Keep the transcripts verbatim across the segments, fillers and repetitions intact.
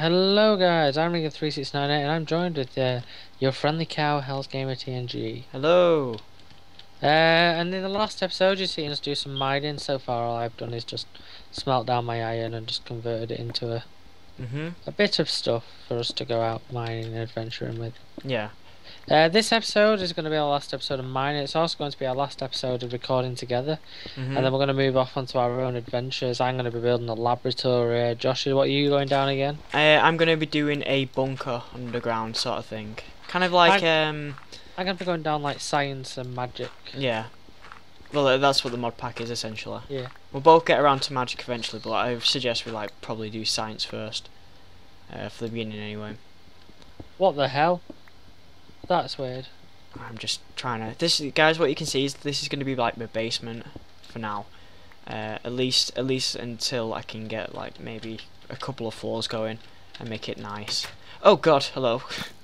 Hello guys, I'm Ringo three six nine eight and I'm joined with uh, your friendly cow, Hell's Gamer T N G. Hello. Uh, and in the last episode you've seen us do some mining. So far all I've done is just smelt down my iron and just converted it into a, Mhm. a bit of stuff for us to go out mining and adventuring with. Yeah. Uh, this episode is going to be our last episode of mining. It's also going to be our last episode of recording together. Mhm. And then we're going to move off onto our own adventures. I'm going to be building a laboratory. Josh, what are you going down again? Uh, I'm gonna be doing a bunker underground sort of thing. Kind of like I- um. I'm going to be going down like science and magic. Yeah. Well, uh, that's what the mod pack is essentially. Yeah. We'll both get around to magic eventually, but I suggest we like probably do science first. Uh, for the beginning anyway. What the hell? That's weird. I'm just trying to. This, guys, what you can see is this is gonna be like my basement for now. Uh, at least, at least until I can get like maybe a couple of floors going and make it nice. Oh God, hello.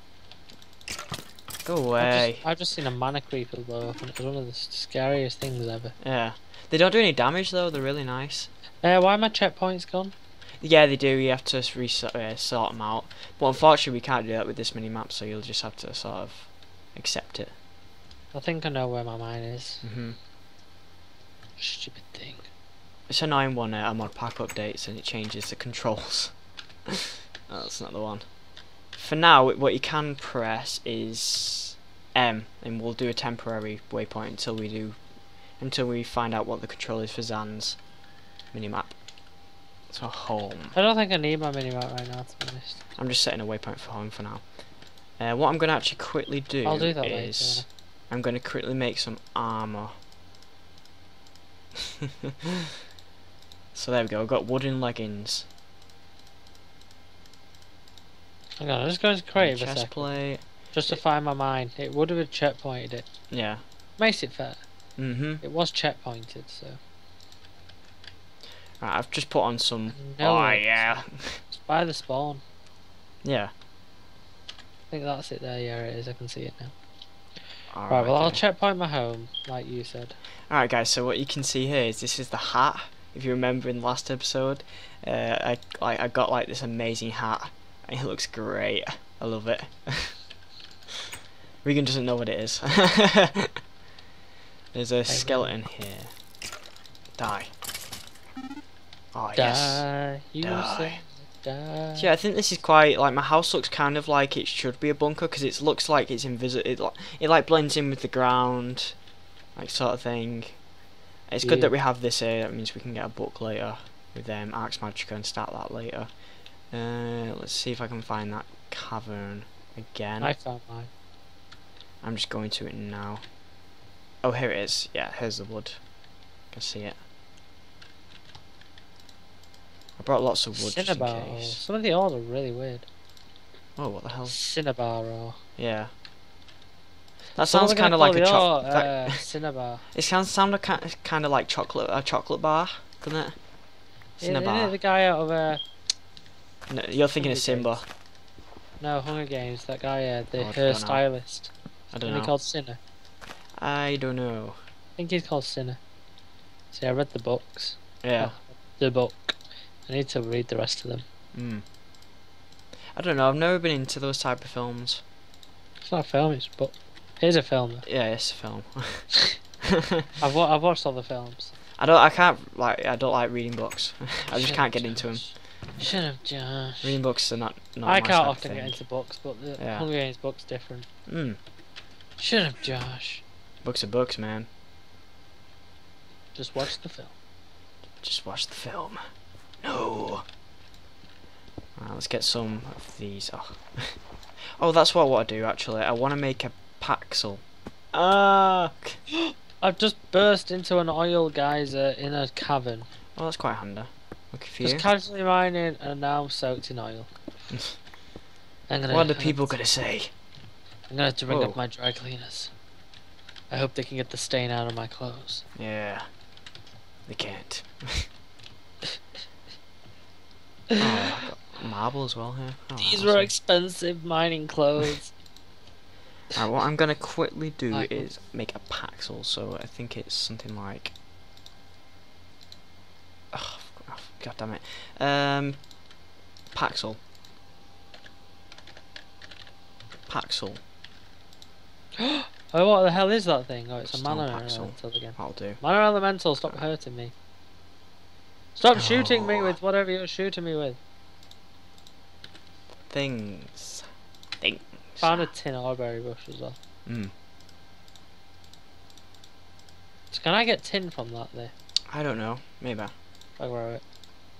Go I've away. just, I've just seen a mana creeper blow up and it was one of the s- scariest things ever. Yeah. They don't do any damage though. They're really nice. Uh, why are my checkpoints gone? Yeah, they do. You have to resort uh, sort them out. But unfortunately, we can't do that with this mini map. So you'll just have to sort of accept it. I think I know where my mine is. Mhm. Stupid thing. It's annoying when uh, a mod pack updates and it changes the controls. Oh, that's not the one. For now, what you can press is M, and we'll do a temporary waypoint until we do, until we find out what the control is for Zan's minimap. So home. I don't think I need my minimap right now, to be honest. I'm just setting a waypoint for home for now. Uh, what I'm going to actually quickly do, I'll do that is later. I'm going to quickly make some armor. So there we go. I've got wooden leggings. Hang on, I'm just going to create a Chest second. plate. Just to find my mine. It would have checkpointed it. Yeah. Makes it fair. Mhm. It was checkpointed, so. Right, I've just put on some. No, oh it's- yeah. It's by the spawn. Yeah. I think that's it there. Yeah, it is. I can see it now. All Right, well, I'll okay. checkpoint my home, like you said. Alright guys, so what you can see here is this is the hat. If you remember in the last episode, uh, I like I got like this amazing hat, and it looks great. I love it. Regan doesn't know what it is. There's a skeleton here. Die. Oh yes. Die, you Die. say die. So yeah, I think this is quite like my house looks kind of like it should be a bunker because it looks like it's invisible. It, li- it like blends in with the ground, like sort of thing. It's good Yeah. that we have this here. That means we can get a book later with um, Arx Magica and start that later. Uh, let's see if I can find that cavern again. I found mine. I'm just going to it now. Oh, here it is. Yeah, here's the wood. Can see it. I brought lots of wood just in Cinnabar. case. Some of the ores are really weird. Oh, what the hell? Cinnabar ore. Yeah. That So what sounds we're gonna kind of call like a the chocolate. ore, uh, Cinnabar. It sounds sound kind of like chocolate, a chocolate bar, doesn't it? Isn't it Cinnabar. the guy out of uh, No, you're thinking of Hunger Simba. no Hunger Games? That guy, uh, the Oh, I don't know. hairstylist. I don't Isn't he know. called Sinner? I don't know. I think he's called Sinner. See, I read the books. Yeah. The book. I need to read the rest of them. Mm. I don't know. I've never been into those type of films. It's not a film, it's a book. It is a film. Though. Yeah, it's a film. I've wa I've watched all the films. I don't. I can't like. I don't like reading books. I just Shut can't up, get into them. Josh. Shut up, Josh. Reading books are not. not I my can't type of often get thing. into books, but the Yeah. Hunger Games book's different. Mm. Shut up, Josh. Books are books, man. Just watch the film. Just watch the film. No. Right, let's get some of these. Oh, oh that's what I want to do actually. I want to make a Paxel. Ah. I've just burst into an oil geyser in a cavern. Oh, that's quite handy. Okay for Just you. casually mining and now I'm soaked in oil. I'm gonna, What are I'm people gonna, gonna say? I'm gonna have to ring Whoa. up my dry cleaners. I hope they can get the stain out of my clothes. Yeah. They can't. Oh, I've got marble as well here. Oh, These awesome. were expensive mining clothes. Alright, what I'm gonna quickly do Like- is make a Paxel, so I think it's something like. Oh, God damn it. Um, Paxel. Paxel. Oh, what the hell is that thing? Oh, it's a Stone mana Paxel. elemental again. That'll do. Mana elemental, stop hurting me. Stop shooting me Oh. with whatever you're shooting me with. Things. Things. Found a tin orberry bush as well. Mm. So can I get tin from that there? I don't know. Maybe. If I grow it.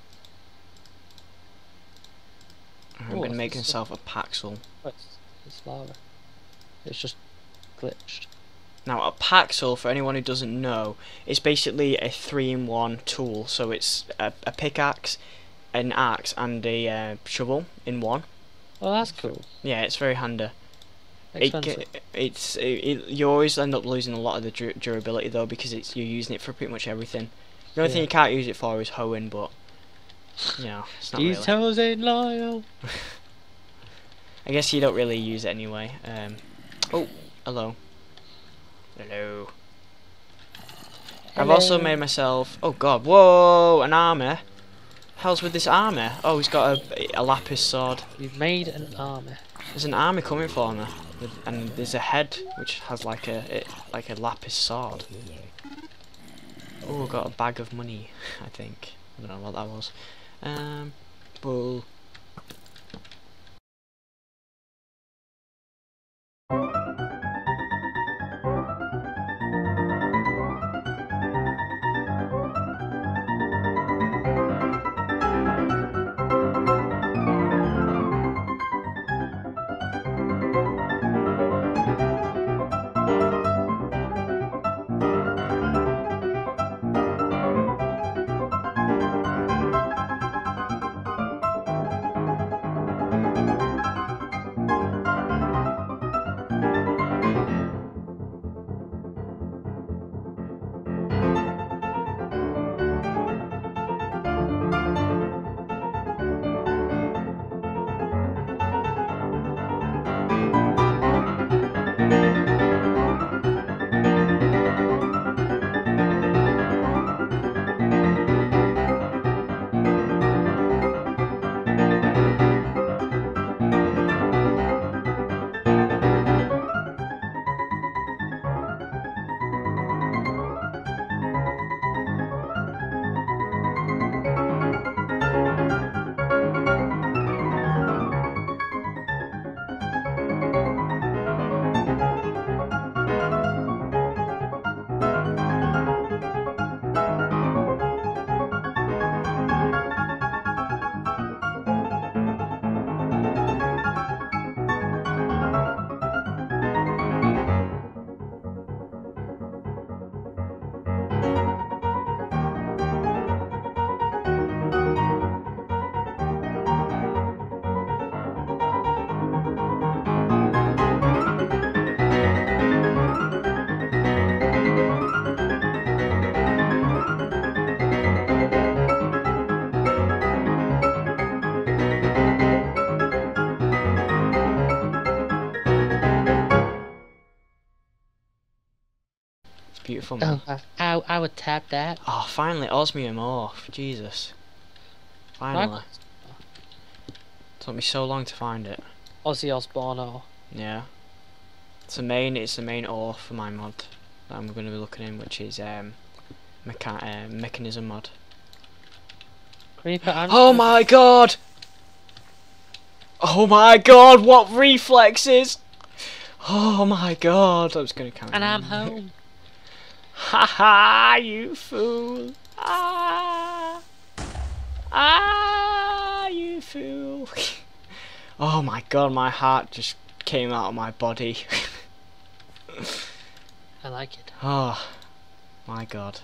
I'm Oh, gonna what's make this himself a Paxel. Oh, it's, it's lava. It's just glitched. Now, a Paxel, for anyone who doesn't know, is basically a three-in-one tool. So it's a, a pickaxe, an axe, and a uh, shovel in one. Oh, that's cool. Yeah, it's very handy. It, Expensive. ca- it's it, it, you always end up losing a lot of the dur durability though, because it's you're using it for pretty much everything. The only thing Yeah. you can't use it for is hoeing, but you know, it's not These really. toes ain't loyal. I guess you don't really use it anyway. Um, oh, hello. Hello. I've also Hello. made myself. Oh God! Whoa! An armor. Hell's with this armor? Oh, he's got a, a lapis sword. You've made an army. There's an army coming for me, with, and there's a head which has like a it, like a lapis sword. Oh, got a bag of money. I think. I don't know what that was. Um, bull. Beautiful, man. Oh, I, I, I would tap that. Oh, finally, Osmium Morph. Jesus. Finally. Took me so long to find it. Ozzy Osbourne or Yeah. It's the main. It's the main ore for my mod that I'm going to be looking in, which is um, mecha uh, mechanism mod. Creeper and Oh my God! Oh my God! What reflexes! Oh my God! I was going to count. and I'm home. Ha ha! You fool! Ah! Ah! You fool! Oh my God! My heart just came out of my body. I like it. Oh my God.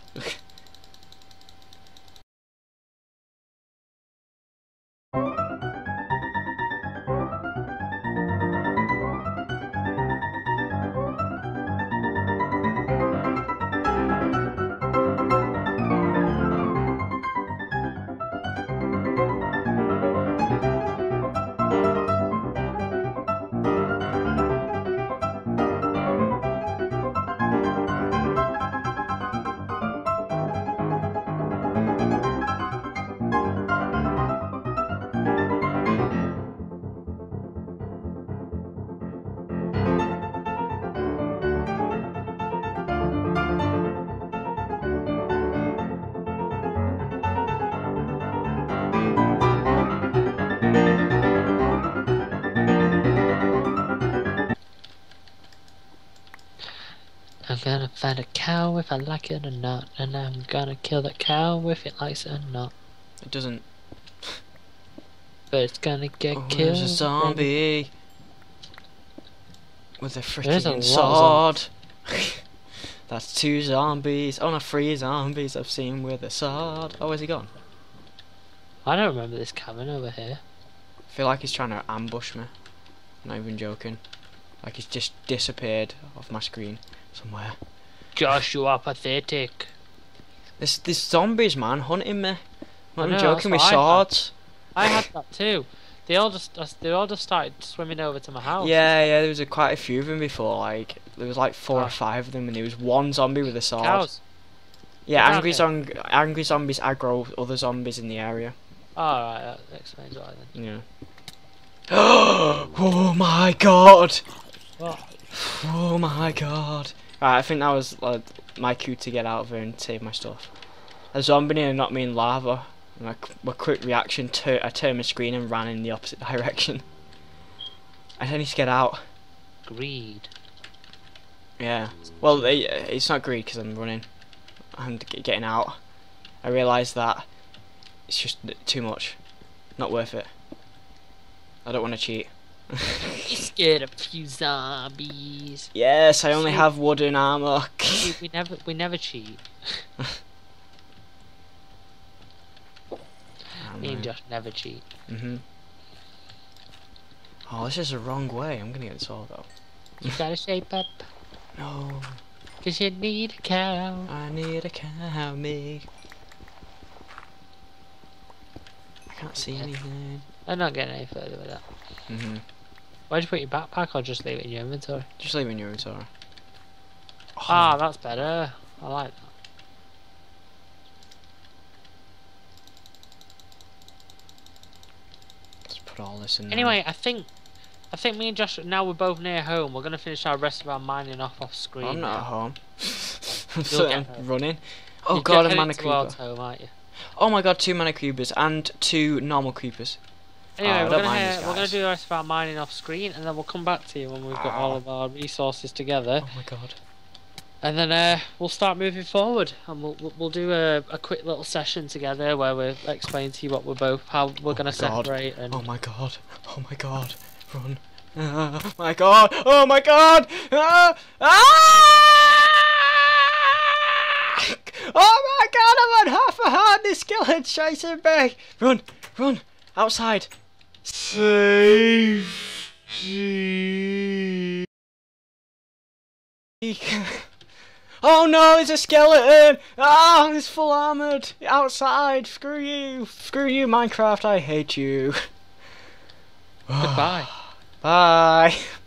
I'm gonna find a cow if I like it or not, and I'm gonna kill that cow if it likes it or not. It doesn't. But it's gonna get Oh, killed. there's a zombie with a There's a freaking lot sword. That's two zombies. Oh no, three zombies I've seen with a sword. Oh, where's he gone? I don't remember this cabin over here. I feel like he's trying to ambush me. Not even joking. Like he's just disappeared off my screen somewhere. Josh, you are pathetic. This this zombies, man, hunting me. Not I even know, joking with that's what I had. swords. I had that too. They all just uh, they all just started swimming over to my house. Yeah, yeah, there was a, quite a few of them before. Like there was like four Oh. or five of them, and there was one zombie with a sword. Cows. Yeah, Get angry down zom angry zombies aggro other zombies in the area. Alright, that explains why then. Yeah. Oh my god! Oh. Oh my god! Right, I think that was uh, my cue to get out of here and save my stuff. A zombie nearly knocked me in lava. And my, qu my quick reaction, tur I turned my screen and ran in the opposite direction. I need to get out. Greed. Yeah. Well, it, it's not greed because I'm running. I'm g getting out. I realised that it's just too much. Not worth it. I don't want to cheat. You scared of few zombies. Yes, I only See- have wooden armor. we, we never we never cheat. Me and Josh never cheat. Mhm. Oh, this is the wrong way. I'm gonna get this all though. You gotta shape up, No, cause you need a cow. I need a cow, me. I can't see Yeah. anything. I'm not getting any further with that. Mhm. Why'd you put your backpack or just leave it in your inventory? Just leave it in your inventory. Oh, Ah, that's better. I like that. let's put all this in there. Anyway, I think I think me and Josh, now we're both near home, we're gonna finish our rest of our mining off off screen. I'm not at now. home. I'm You'll still get home. running. Oh You're god, a heading mana towards creeper. home, aren't you? Oh my god, two mana creepers and two normal creepers. Anyway, Oh, I we're don't gonna mind hear, these we're gonna guys. do the rest of our mining off screen, and then we'll come back to you when we've got all Ah. of our resources together, Oh my god. and then uh, we'll start moving forward, and we'll we'll, we'll do a, a quick little session together where we'll explain to you what we're both, how we're Oh gonna my God. separate, and Oh my god. Oh my god. Run. Oh my god. Oh my god. Ah! Ah! Oh my god, I'm on half a heart. This skeleton's chasing me. Run. Run. Outside. Save. Oh no, it's a skeleton! Ah, oh, it's full armoured! Outside! Screw you! Screw you, Minecraft, I hate you. goodbye. Bye!